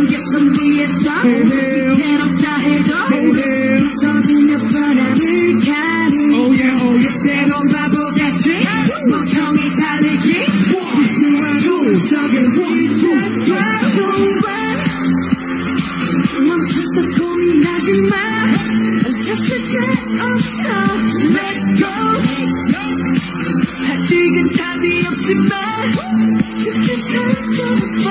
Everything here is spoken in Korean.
경계선 위에서 괴롭다 해도 터지며 바람을 가리 때론 바보같이 멍청이 달리기 실수하고 속에 위치해도 멈춰서 고민하지마 어쩔 게 없어 Let go 아직은 답이 없지만 그렇게 살펴봐